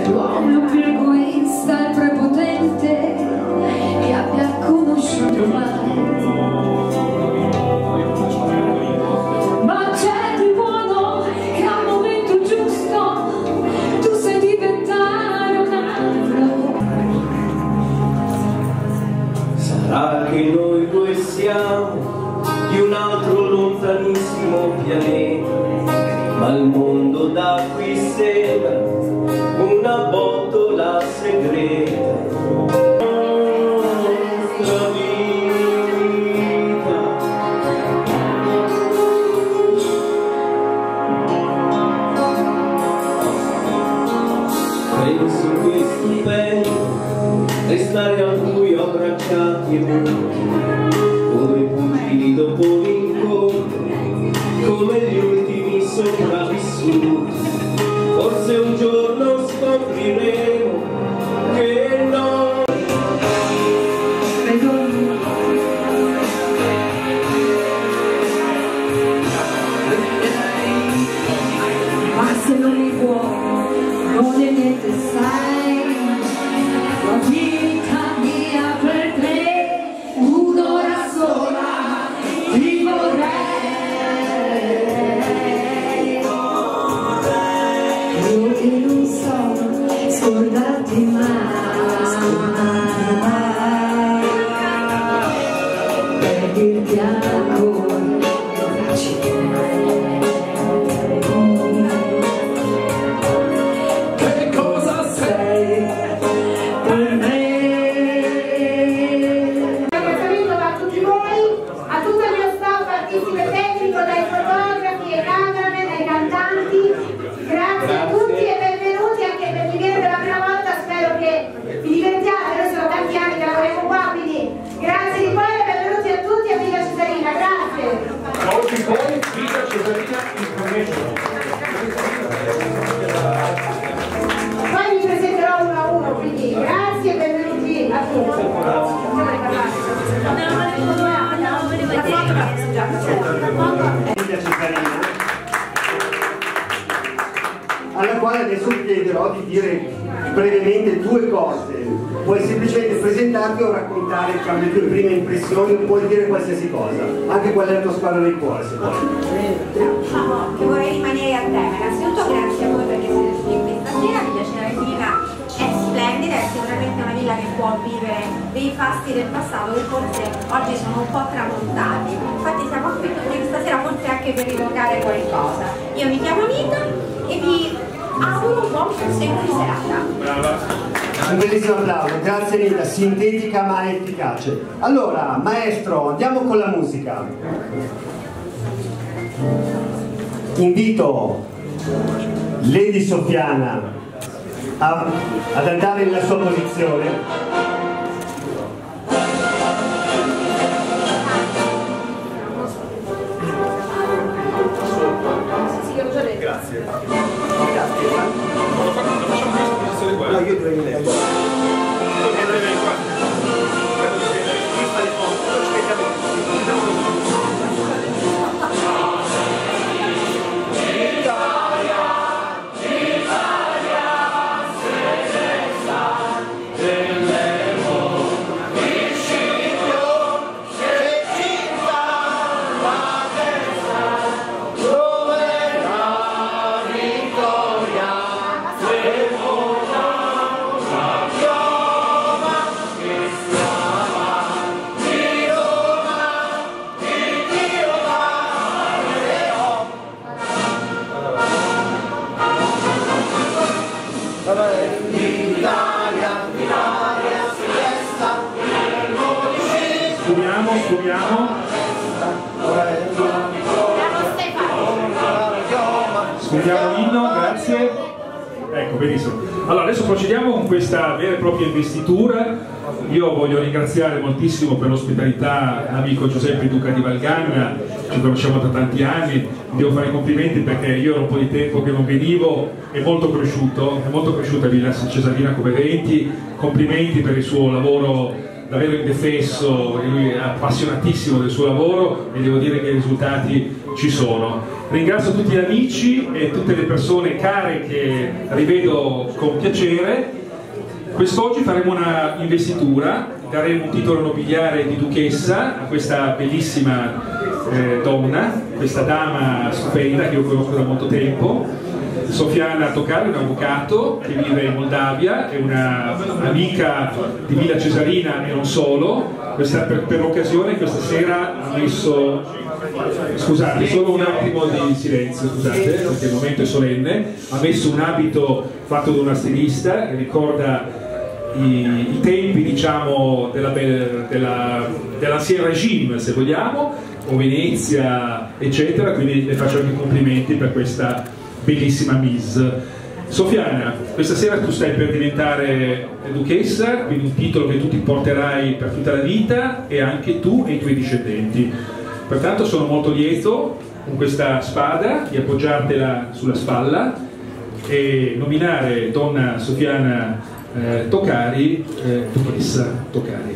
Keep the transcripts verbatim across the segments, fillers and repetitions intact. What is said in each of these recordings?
l'uomo più egoista e prepotente che abbia conosciuto mai. Ma c'è di buono che al momento giusto tu sai diventare un altro. Sarà che noi due siamo di un altro lontanissimo pianeta, ma il mondo da qui sembra una botola segreta. La vita penso che è stupendo restare al buio abbracciati e muti come pugili dopo l'incontro, come gli ultimi sopravvissuti. Forse un giorno scopriremo che no. Ma se non mi può, non è niente, sai, la vita mia per te, un'ora sola ti vorrei. Io che non so scordarti mai, per dirti ancora ci che cosa sei per me. Un saluto a tutti voi, a tutto il mio staff artistico e tecnico, dai fotografi ai cameraman, ai cantanti. Grazie a tutti e benvenuti anche per chi viene per la prima volta. Spero che vi divertiate, noi sono tanti anni che lavoriamo qua, quindi grazie di cuore, benvenuti a tutti a Villa Cesarina, grazie. Oggi poi Villa Cesarina International. Poi vi presenterò uno a uno, quindi grazie e benvenuti a tutti. Villa Cesarina, alla quale adesso vi chiederò di dire brevemente due cose. Puoi semplicemente presentarti o raccontare, diciamo, le tue prime impressioni, o puoi dire qualsiasi cosa, anche qual è la tua squadra del cuore, se vuoi. Diciamo che vorrei rimanere a tema. Innanzitutto grazie a voi perché siete qui questa sera. Villa Cesarina è splendida, è sicuramente una villa che può vivere dei fasti del passato che forse oggi sono un po' tramontati. Infatti siamo qui tutti questa sera forse anche per rivocare qualcosa. Io mi chiamo Nita e vi auguro un buon proseguo di serata. Brava. Un bellissimo applauso, grazie Nita, sintetica ma efficace. Allora, maestro, andiamo con la musica. Invito Lady Sofiana a, ad andare nella sua posizione. Grazie. Grazie. No, io dovrei lei. Scumiamo, scumiamo. Scumiamo l'inno, grazie. Ecco, benissimo. Allora, adesso procediamo con questa vera e propria investitura. Io voglio ringraziare moltissimo per l'ospitalità l'amico Giuseppe Duca di Valganna, ci conosciamo da tanti anni, devo fare i complimenti perché io ero un po' di tempo che non venivo, è molto cresciuto, è molto cresciuta Villa Cesarina come eventi, complimenti per il suo lavoro davvero indefesso, lui è appassionatissimo del suo lavoro e devo dire che i risultati ci sono. Ringrazio tutti gli amici e tutte le persone care che rivedo con piacere. Quest'oggi faremo una investitura, daremo un titolo nobiliare di duchessa a questa bellissima eh, donna, questa dama stupenda che io conosco da molto tempo, Sofiana Tokari, un avvocato che vive in Moldavia, è una amica di Villa Cesarina e non solo. Questa, per, per l'occasione questa sera ha messo, scusate, solo un attimo di silenzio, scusate, perché il momento è solenne, ha messo un abito fatto da una stilista che ricorda i, i tempi, diciamo, dell'ancien della, della regime, se vogliamo, o Venezia, eccetera, quindi le faccio anche i complimenti per questa bellissima Miss. Sofiana, questa sera tu stai per diventare duchessa, quindi un titolo che tu ti porterai per tutta la vita, e anche tu e i tuoi discendenti. Pertanto sono molto lieto con questa spada di appoggiartela sulla spalla e nominare donna Sofiana eh, Tokari eh, duchessa Tokari.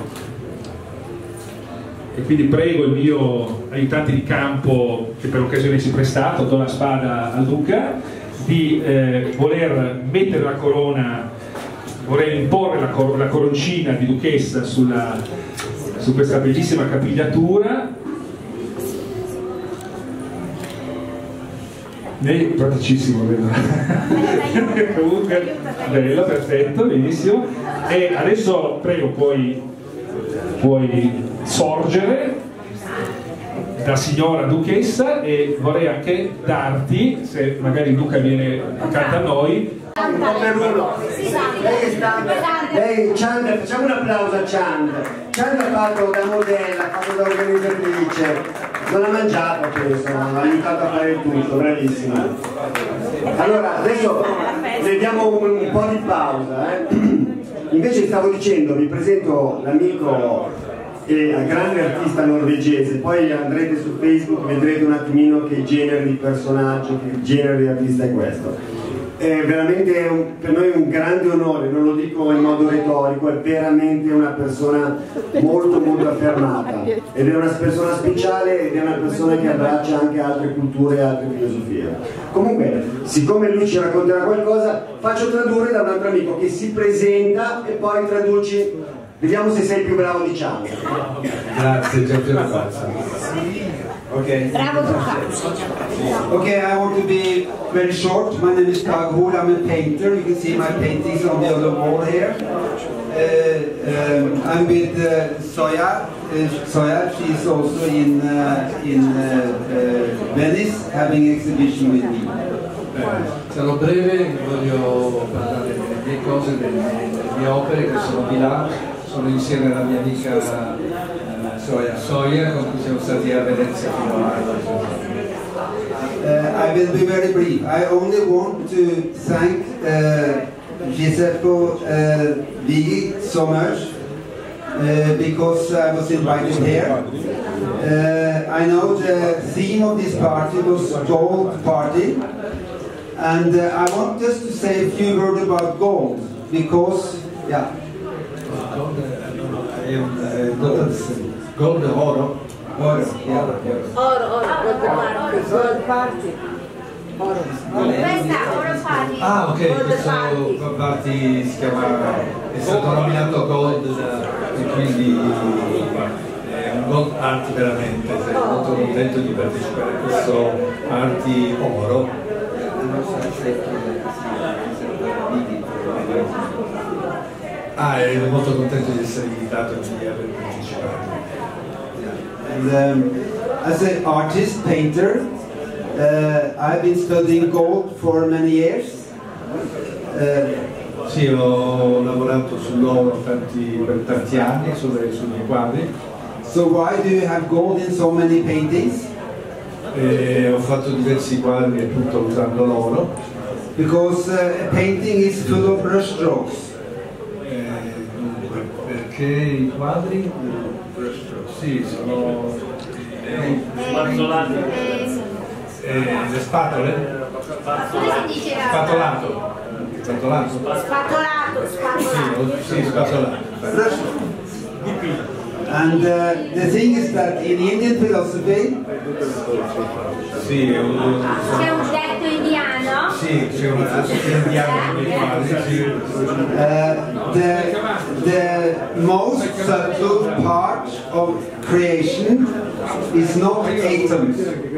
E quindi prego il mio aiutante di campo, che per l'occasione si è prestato, do la spada al duca, di eh, voler mettere la corona, voler imporre la, cor la coroncina di duchessa sulla, su questa bellissima capigliatura. Lei è praticissimo, vedo. Comunque, bello, perfetto, benissimo. E adesso prego, puoi, puoi sorgere da signora duchessa, e vorrei anche darti, se magari il duca viene accanto a noi, un po' per uno. Lei sta, lei, Chand, facciamo un applauso a Chand. Chand ha fatto da modella, ha fatto da organizzatrice, non ha mangiato, penso, ha aiutato a fare il tutto, bravissima. Allora, adesso le diamo un, un po' di pausa, eh. Invece stavo dicendo, vi presento l'amico e grande artista norvegese, poi andrete su Facebook, vedrete un attimino che genere di personaggio, che genere di artista è questo. È veramente un, per noi un grande onore, non lo dico in modo retorico, è veramente una persona molto molto affermata, ed è una persona speciale, ed è una persona che abbraccia anche altre culture e altre filosofie. Comunque, siccome lui ci racconterà qualcosa, faccio tradurre da un altro amico che si presenta e poi traduci. Vediamo se sei più bravo di Chand. Grazie, Giorgio Ragazza. Okay. Bravo Duca. Okay, I want to be very short. My name is Dag Hoel. I'm a painter. You can see my paintings on the other wall here. Uh, um, I'm with uh, Soya. Uh, Soya, she's also in uh, in uh, uh, Venice, having an exhibition with me. Sarò breve, voglio parlare delle mie cose, delle mie opere che sono di là. Sono insieme alla mia amica uh, Soia. Soia, con cui siamo stati a Venezia fino a uh, I will be very brief. I only want to thank uh, Giuseppe uh, Vigi so much uh, because I was invited here. Uh, I know the theme of this party was Gold Party, and uh, I want just to say a few words about gold because, yeah. È un gold oro? Oro, yeah. Oro, oro, gold party. Oro. Questa, oro party. Ah, ok, questo gold party si chiama, è stato nominato gold da, e quindi è un gold party veramente. Sono molto contento di partecipare a questo party oro. Ah, ero molto contento di essere invitato e di aver partecipato. And, um, as an artist, painter, uh, I've been studying gold for many years. Uh, sì, ho lavorato sull'oro per tanti anni, sulle, sui quadri. So why do you have gold in so many paintings? E ho fatto diversi quadri appunto usando l'oro. Because uh, a painting is full of brush strokes. Perché i quadri sì, sono spazzolati, eh, le spatole, spatolato, spatolato, Spatolato, spatolato. Sì, sì, spatolato. And uh, the thing is that in Indian philosophy, sì, è un, C'è un detto indiano. sì, c'è un detto indiano che fa, sì. uh, the, the most subtle part of creation is not atoms.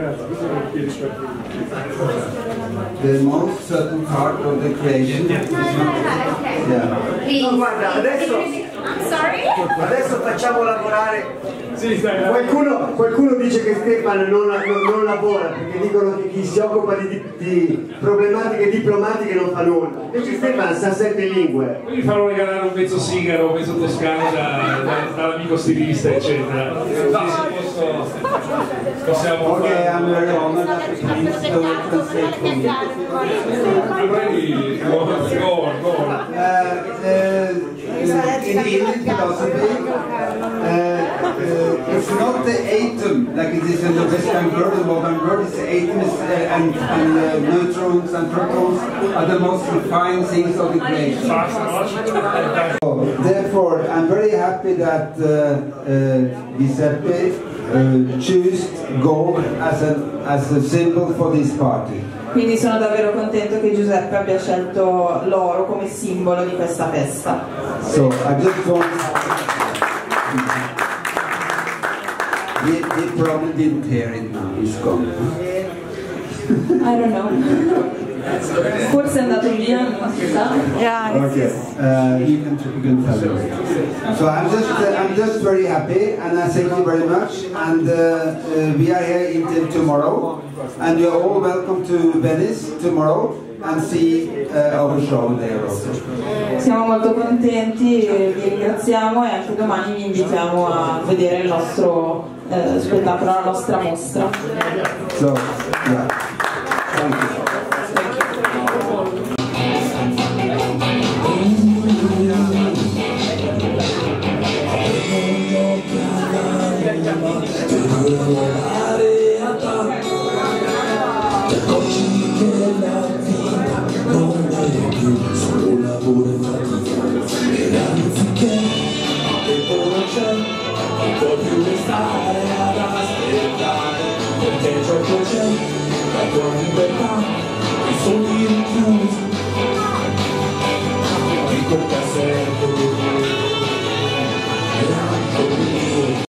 The most subtle part of the creation is not yeah. No, guarda, adesso, I'm sorry? adesso facciamo lavorare. Qualcuno, qualcuno dice che Stefan non, non, non lavora perché dicono che chi si occupa di, di problematiche diplomatiche non fa nulla. Invece Stefan sa sette lingue. Poi mi farò regalare un mezzo sigaro, un mezzo toscano da, da, dall'amico stilista, eccetera. No, se posso, possiamo Okay, I'm fare. very honored that you please do it translate for me. Pregi, go on, go on. Uh, uh, in Indian philosophy, uh, uh, it's not the atom like it is in the Western world, the modern world. It's the atoms uh, and, and uh, neutrons and protons are the most refined things of the creation. So, therefore, I'm very happy that uh, uh, Giuseppe uh, chose gold as a, as a symbol for this party. Quindi sono davvero contento che Giuseppe abbia scelto l'oro come simbolo di questa festa. So I just want. He, he probably didn't hear it now. He's gone. I don't know. Forse è andato via, non si sa. Okay. Uh, you can you can tell them. So I'm just uh, I'm just very happy, and I thank you very much. And uh, uh, we are here until tomorrow, and you're all welcome to Venice tomorrow and see uh, our show there also. Siamo molto contenti, vi ringraziamo e anche domani vi invitiamo a vedere il nostro eh, spettacolo, la nostra mostra. So yeah, thank you. Solo lavoro e fatica e anziché tempo non c'è, non può più restare ad aspettare perché il gioco c'è, la tua libertà, i sogni rinchiusi